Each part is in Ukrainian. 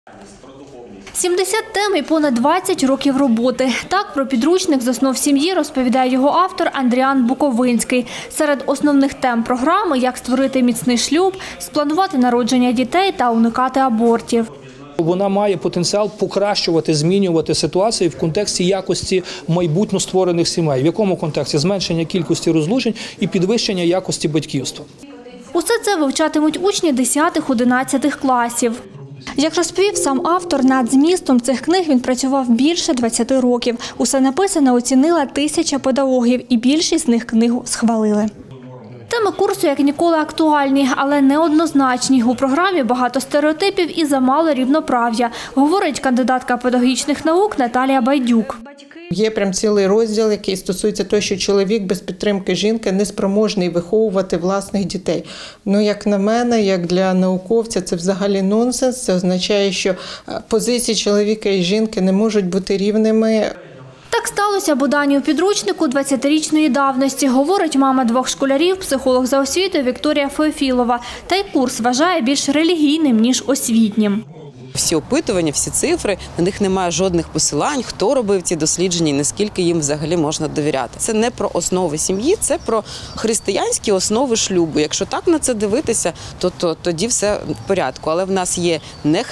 70 тем і понад 20 років роботи. Так про підручник з основ сім'ї розповідає його автор Андріан Буковинський. Серед основних тем програми – як створити міцний шлюб, спланувати народження дітей та уникати абортів. Вона має потенціал покращувати, змінювати ситуації в контексті якості майбутньо створених сімей. В якому контексті? Зменшення кількості розлучень і підвищення якості батьківства. Усе це вивчатимуть учні 10-11 класів. Як розповів сам автор, над змістом цих книг він працював більше 20 років. Усе написане оцінила 1000 педагогів, і більшість з них книгу схвалили. Теми курсу як ніколи актуальні, але неоднозначні. У програмі багато стереотипів і замало рівноправ'я, говорить кандидатка педагогічних наук Наталія Байдюк. Є прям цілий розділ, який стосується того, що чоловік без підтримки жінки не спроможний виховувати власних дітей. Ну, як на мене, як для науковця, це взагалі нонсенс. Це означає, що позиції чоловіка і жінки не можуть бути рівними. Так сталося, бо дані у підручнику 20-річної давності, говорить мама 2 школярів, психолог за освітою Вікторія Феофілова. Та й курс вважає більш релігійним, ніж освітнім. Всі опитування, всі цифри, на них немає жодних посилань, хто робив ці дослідження і наскільки їм взагалі можна довіряти. Це не про основи сім'ї, це про християнські основи шлюбу. Якщо так на це дивитися, то тоді все в порядку. Але в нас є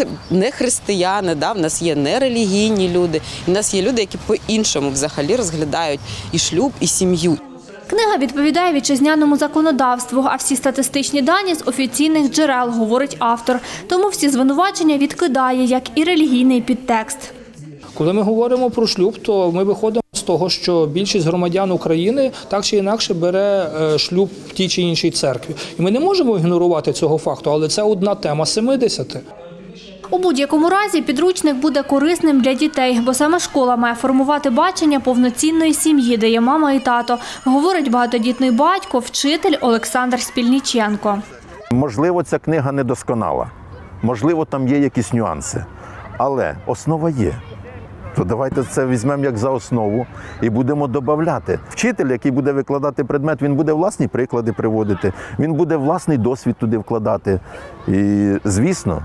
не християни, в нас є нерелігійні люди, і в нас є люди, які по-іншому взагалі розглядають і шлюб, і сім'ю. Книга відповідає вітчизняному законодавству, а всі статистичні дані з офіційних джерел, говорить автор. Тому всі звинувачення відкидає, як і релігійний підтекст. Коли ми говоримо про шлюб, то ми виходимо з того, що більшість громадян України так чи інакше бере шлюб в тій чи іншій церкві. І ми не можемо ігнорувати цього факту, але це одна тема 70. У будь-якому разі підручник буде корисним для дітей, бо саме школа має формувати бачення повноцінної сім'ї, де є мама і тато, говорить багатодітний батько, вчитель Олександр Спільніченко. Можливо, ця книга недосконала, можливо, там є якісь нюанси, але основа є. То давайте це візьмемо як за основу і будемо додавати. Вчитель, який буде викладати предмет, він буде власні приклади приводити, він буде власний досвід туди вкладати. І, звісно,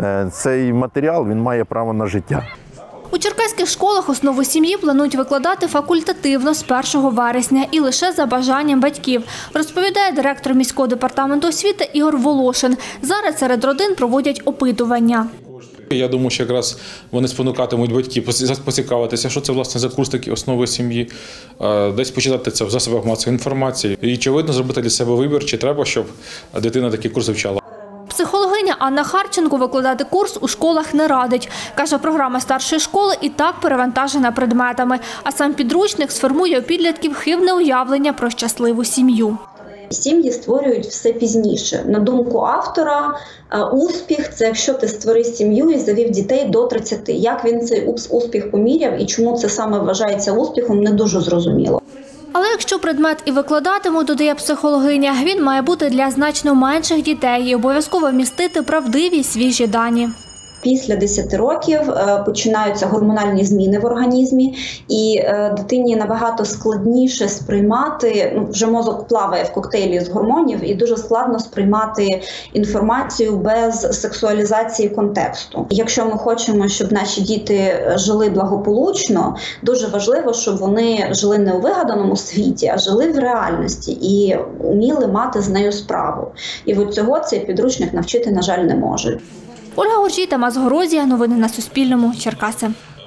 цей матеріал, він має право на життя. У черкаських школах основу сім'ї планують викладати факультативно з 1 вересня і лише за бажанням батьків, розповідає директор міського департаменту освіти Ігор Волошин. Зараз серед родин проводять опитування. Я думаю, що якраз вони спонукатимуть батьків поцікавитися, що це власне за курс такі основи сім'ї, десь почитати це в засобах масової інформації і, очевидно, зробити для себе вибір, чи треба, щоб дитина такий курс вивчала. Психологиня Анна Харченко викладати курс у школах не радить. Каже, програма старшої школи і так перевантажена предметами, а сам підручник сформує у підлітків хибне уявлення про щасливу сім'ю. Сім'ї створюють все пізніше. На думку автора, успіх – це якщо ти створив сім'ю і завів дітей до 30. Як він цей успіх поміряв і чому це саме вважається успіхом, не дуже зрозуміло. Але якщо предмет і викладатимуть, додає психологиня, він має бути для значно менших дітей і обов'язково містити правдиві свіжі дані. Після 10 років починаються гормональні зміни в організмі, і дитині набагато складніше сприймати, вже мозок плаває в коктейлі з гормонів, і дуже складно сприймати інформацію без сексуалізації контексту. Якщо ми хочемо, щоб наші діти жили благополучно, дуже важливо, щоб вони жили не у вигаданому світі, а жили в реальності і вміли мати з нею справу. І от цього цей підручник навчити, на жаль, не може. Ольга Горчій, Тамас Горозія. Новини на Суспільному. Черкаси.